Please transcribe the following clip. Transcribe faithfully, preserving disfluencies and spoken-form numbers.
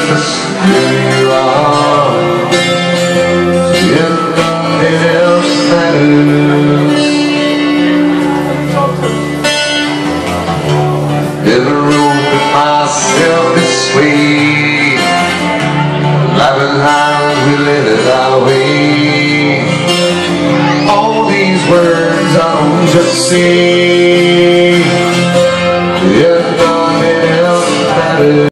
just who you are. If nothing else matters, never wrote myself this way. Life is how we live it our way. All these words I don't just say.